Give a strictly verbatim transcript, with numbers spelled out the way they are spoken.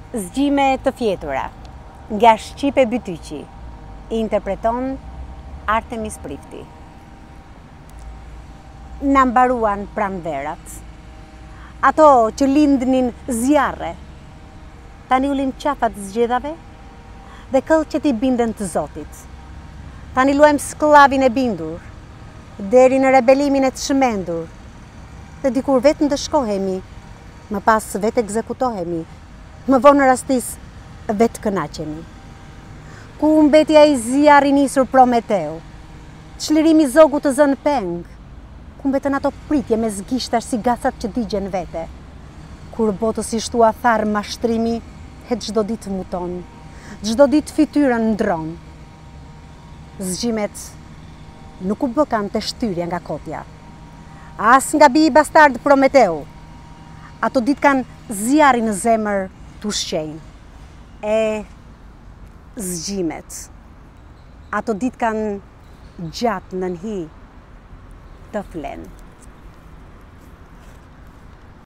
Zgjime të fjetura, nga Shqipe Bytyqi, Interpreton Artemis Prifti. Na mbaruan pranverat, ato që lindnin zjarre, tani ulin qafat zgjedhave dhe këllqet i binden të Zotit. Tani luajmë sklavin e bindur, deri në rebelimin e të shmendur, dhe dikur vetë ndëshkohemi, më pas vetë ekzekutohemi, më vonë në rastis vetë kënaqemi. Ku mbeti ai zjarri nisur Prometeu, çlirimi zogu të zënë peng, ku mbetën ato pritje me zgishtash si gacat që digjen vete, kur botës i shtua tharë mashtrimi, e çdo ditë muton, çdo ditë fytyrën ndron. Zgjimet nuk u bë kanë të shtyrja nga kotja, as nga bi i bastard Prometeu. Ato ditë kanë zjarri në zemër të ushqejnë. E zgjimet, ato ditë kanë gjatë në nhi të flenë.